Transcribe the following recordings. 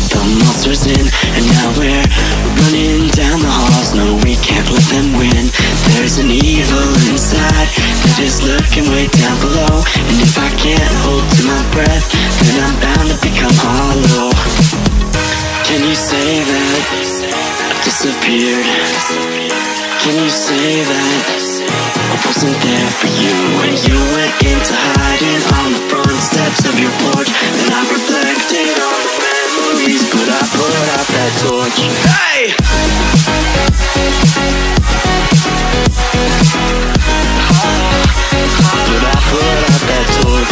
the monsters in. And now we're running down the halls. No, we can't let them win. There's an evil inside that is lurking way down below. And if I can't hold to my breath, then I'm bound to become hollow. Can you say that I disappeared? Can you say that I wasn't there for you when you went into hiding on the front steps of your porch? Then I reflected on the memories, but I put out that torch. Hey! But I put out that torch.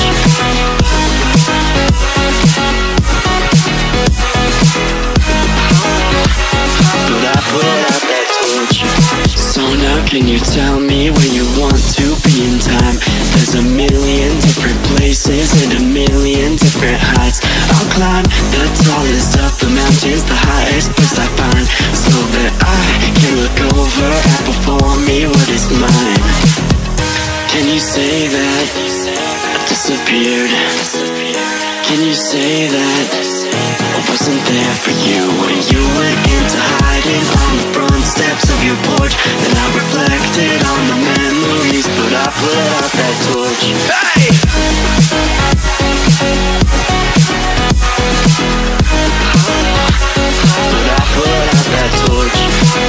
But I put out that torch. So now can you tell me where you want to be in time? There's a million different places and a million different heights. I'll climb the tallest of the mountains, the highest place I find, so that I can look over and before me what is mine. Can you say that I disappeared? Can you say that I wasn't there for you when you went into hiding on the front steps of your porch? Then I reflected on the memories, but I put out that torch. Hey! But I put out that torch.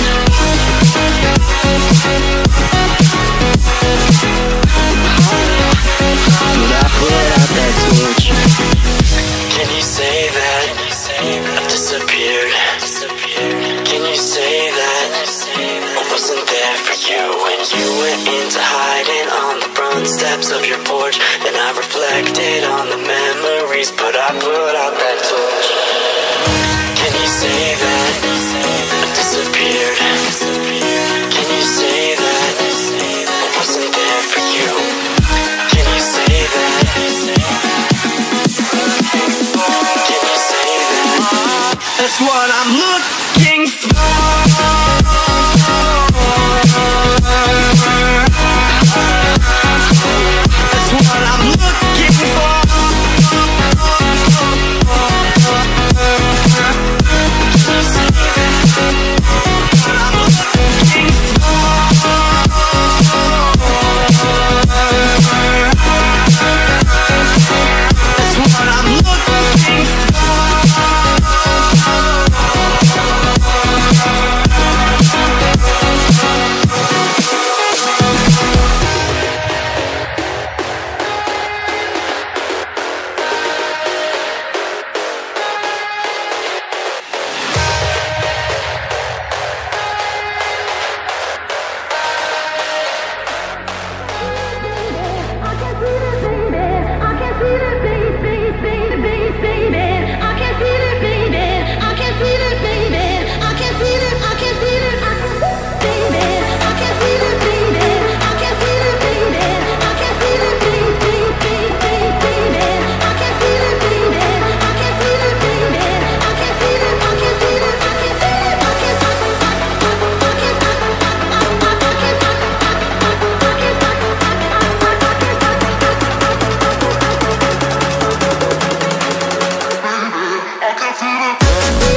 But I put out that torch. Can you say that I disappeared? Can you say that I wasn't there for you when you went into hiding on the front steps of your porch? Then I reflected on the memories, but I put out that torch. Can you say that I disappeared? Can you say that I wasn't there for you? Can you say that? Can you say that? That's what I'm looking for. That's what I'm looking for. Can you say that? What I'm looking for. That's what I'm looking for. I can feel it.